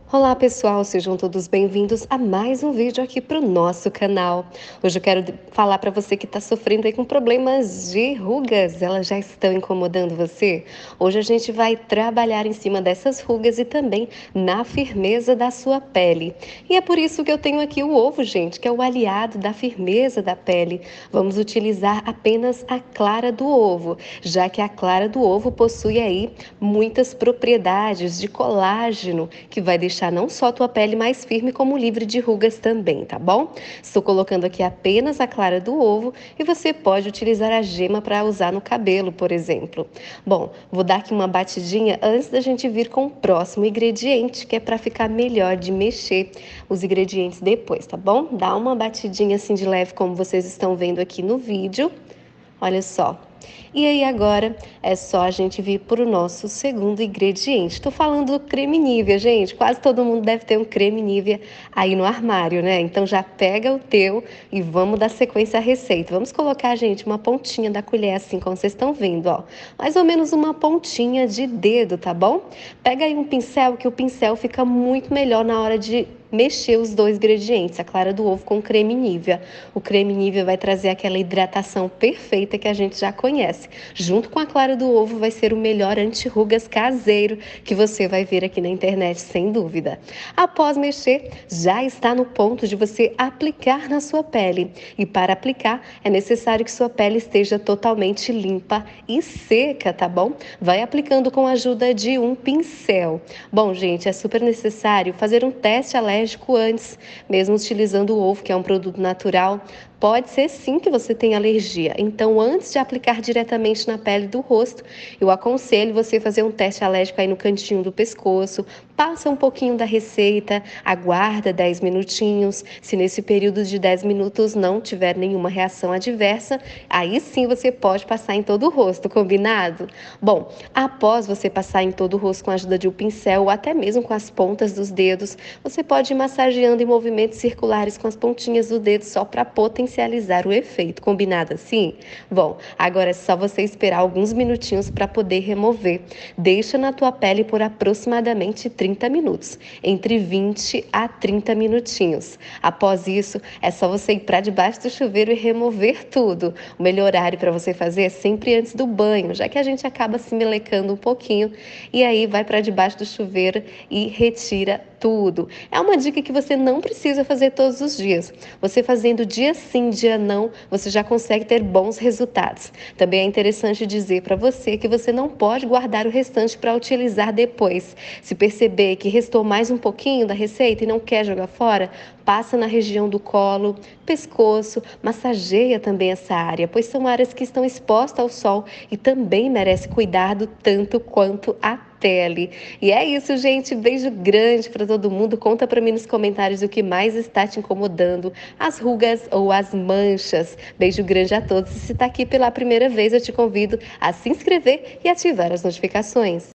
Olá pessoal, sejam todos bem-vindos a mais um vídeo aqui para o nosso canal. Hoje eu quero falar para você que está sofrendo aí com problemas de rugas, elas já estão incomodando você? Hoje a gente vai trabalhar em cima dessas rugas e também na firmeza da sua pele. E é por isso que eu tenho aqui o ovo, gente, que é o aliado da firmeza da pele. Vamos utilizar apenas a clara do ovo, já que a clara do ovo possui aí muitas propriedades de colágeno que vai deixar não só a tua pele mais firme, como livre de rugas também, tá bom? Estou colocando aqui apenas a clara do ovo e você pode utilizar a gema para usar no cabelo, por exemplo. Bom, vou dar aqui uma batidinha antes da gente vir com o próximo ingrediente, que é para ficar melhor de mexer os ingredientes depois, tá bom? Dá uma batidinha assim de leve, como vocês estão vendo aqui no vídeo. Olha só. E aí agora é só a gente vir para o nosso segundo ingrediente. Estou falando do creme Nivea, gente. Quase todo mundo deve ter um creme Nivea aí no armário, né? Então já pega o teu e vamos dar sequência à receita. Vamos colocar, gente, uma pontinha da colher assim, como vocês estão vendo, ó. Mais ou menos uma pontinha de dedo, tá bom? Pega aí um pincel, que o pincel fica muito melhor na hora de mexer os dois ingredientes, a clara do ovo com o creme Nivea. O creme Nivea vai trazer aquela hidratação perfeita que a gente já conhece. Junto com a clara do ovo vai ser o melhor anti-rugas caseiro que você vai ver aqui na internet, sem dúvida. Após mexer, já está no ponto de você aplicar na sua pele. E para aplicar, é necessário que sua pele esteja totalmente limpa e seca, tá bom? Vai aplicando com a ajuda de um pincel. Bom, gente, é super necessário fazer um teste alérgico antes, mesmo utilizando o ovo, que é um produto natural. Pode ser sim que você tenha alergia. Então, antes de aplicar diretamente na pele do rosto, eu aconselho você fazer um teste alérgico aí no cantinho do pescoço. Passa um pouquinho da receita, aguarda 10 minutinhos. Se nesse período de 10 minutos não tiver nenhuma reação adversa, aí sim você pode passar em todo o rosto, combinado? Bom, após você passar em todo o rosto com a ajuda de um pincel ou até mesmo com as pontas dos dedos, você pode ir massageando em movimentos circulares com as pontinhas do dedo só para potencializar o efeito. Combinado assim? Bom, agora é só você esperar alguns minutinhos para poder remover. Deixa na tua pele por aproximadamente 30 minutos, entre 20 a 30 minutinhos. Após isso, é só você ir para debaixo do chuveiro e remover tudo. O melhor horário para você fazer é sempre antes do banho, já que a gente acaba se melecando um pouquinho, e aí vai para debaixo do chuveiro e retira tudo. É uma dica que você não precisa fazer todos os dias. Você fazendo dia sim, dia não, você já consegue ter bons resultados. Também é interessante dizer para você que você não pode guardar o restante para utilizar depois. Se perceber que restou mais um pouquinho da receita e não quer jogar fora, passa na região do colo, pescoço, massageia também essa área, pois são áreas que estão expostas ao sol e também merece cuidado tanto quanto a pele. E é isso, gente. Beijo grande para todo mundo. Conta para mim nos comentários o que mais está te incomodando, as rugas ou as manchas. Beijo grande a todos. E se está aqui pela primeira vez, eu te convido a se inscrever e ativar as notificações.